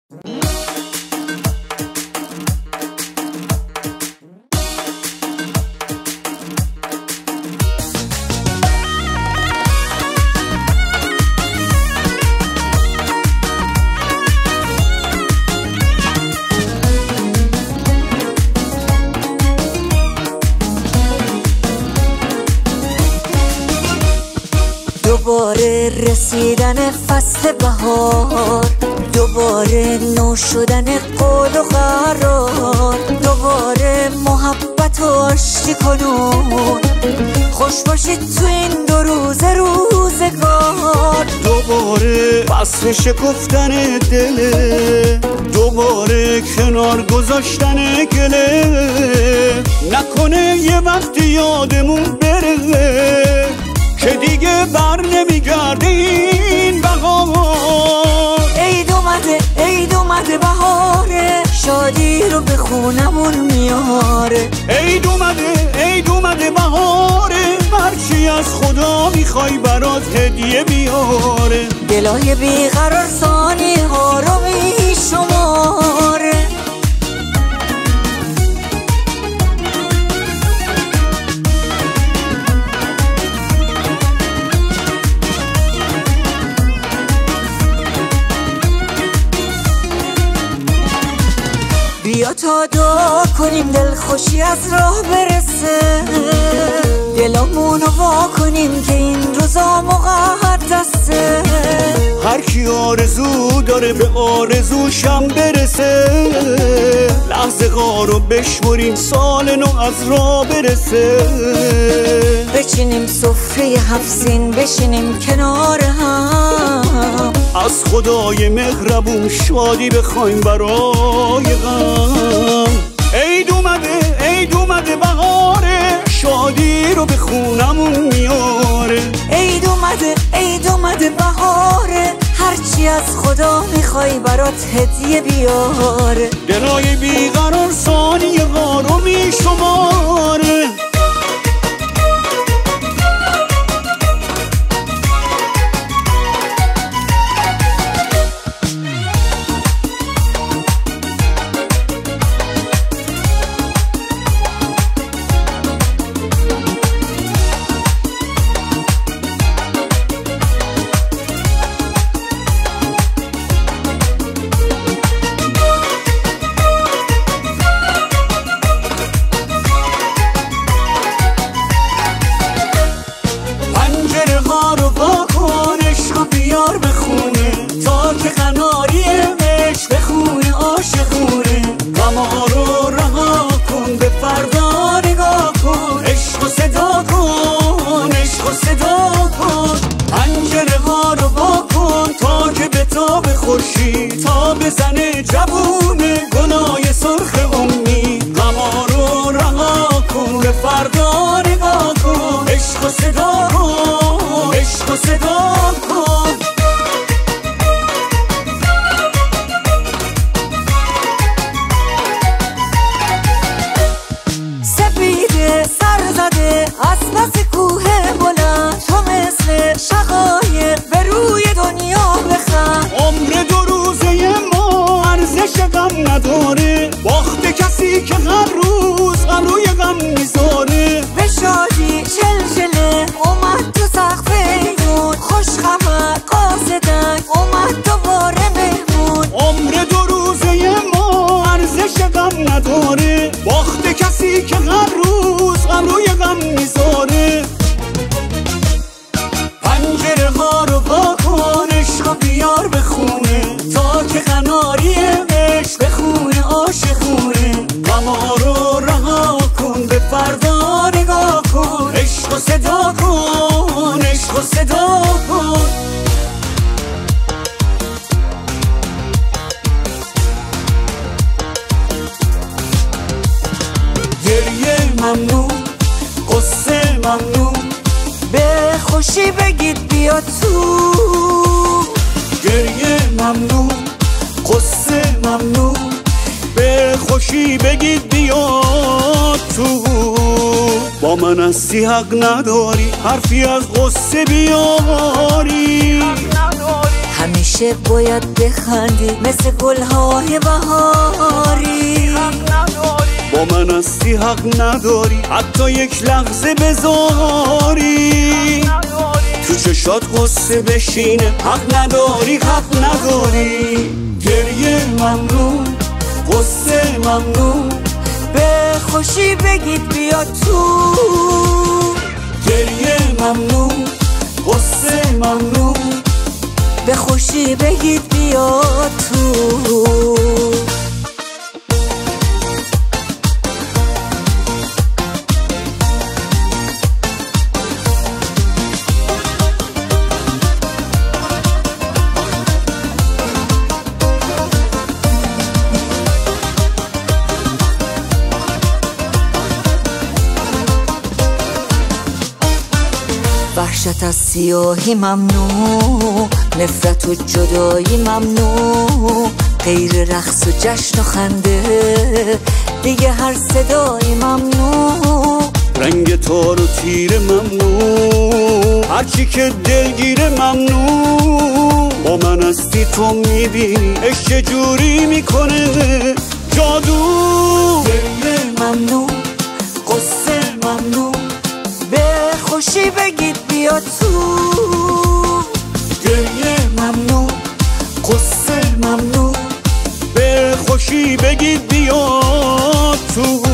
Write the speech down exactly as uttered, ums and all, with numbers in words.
دوباره رسیدن فصل بهار، دوباره نو شدن قول و قرار، دوباره محبت و آشتی کنون، خوش باشید تو این دو روز روزگار. دوباره فصل شکفتن دله، دوباره کنار گذاشتن گله، نکنه یه وقتی یادمون بره که دیگه بر نمیگرده این بهار. عید اومده عید اومده بهاره، شادی رو به خونمون میاره. عید اومده عید اومده بهاره، هرچی از خدا میخوای برات هدیه بیاره. دلای بیقرار ثانیه ها رو میشماره. بیا تا دعا کنیم دل خوشی از راه برسه، دلامونو وا کنیم که این روزا مقدسه. هر کی آرزو داره به آرزوشم برسه، لحظه غارو بشمریم سال نو از راه برسه. بچینیم سفره هفسین بشینیم کنار هم، از خدای مهربون شادی بخوایم برای غم. عید اومده عید اومده بهاره، شادی رو به خونمون میاره. عید اومده عید اومده بهاره، هرچی از خدا میخوای برات هدیه بیاره. دلای بیقرار ثانیه ها رو میشماره. بیار بخونه تا که قناری عشق بخونه عاشقونه. غم‌ها رو رها کن به فردا نگاه کن، عشق و صدا کن عشق و صدا کن. پنجره ها رو وا کن تا که به تاب خورشید تا بزنه جوونه گلای سرخ امید. غم‌ها رو رها کن به فردا نگاه کن، عشق و صدا کن عشق و صدا کن. از پس کوه بلند تو مثل شقایق به روی دنیا بخند. عمر دو روزه ما ارزش غم نداره، باخت کسی که هر روز غم روی غم میذاره. به شادی چلچله اومد تو سقف ایدون، خوش خبر قاصدک اومد دوباره مهمون. عمر دو روزه ما ارزش غم نداره، باخت کسی که هر روز غم روی غم میذاره. پنجره ها رو وا کن عشق بیار بخونه تا که قناری عشق بخونه عاشقونه. غم‌ها رو رها کن به فردا نگاه کن، عشق و صدا کن عشق و صدا کن. گریه ممنون قصه ممنون، به خوشی بگید بیا تو. گریه ممنون قصه ممنون، به خوشی بگید بیا تو. با من هستی حق نداری حرفی از قصه بیاری، همیشه همیشه باید بخندی مثل گلهای بهاری. با من هستی حق نداری حتی یک لحظه بذاری. تو چشات قصه بشینه حق نداری حق نداری. گریه ممنون قصه ممنون به خوشی بگید بیا تو. گریه ممنون قصه ممنون به خوشی بگید بیا تو. وحشت از سیاهی ممنوع، نفرت و جدایی ممنوع، غیر رقص و جشن و خنده دیگه هر صدایی ممنوع. رنگ تار و تیره ممنوع، هرچی که دلگیره ممنوع. با من هستی تو میبینی عشق جوری میکنه جادو. گریه ممنوع قصه ممنوع به خوشی بگید بیا تو. گریه ممنوع قصه ممنوع به خوشی بگید بیا تو.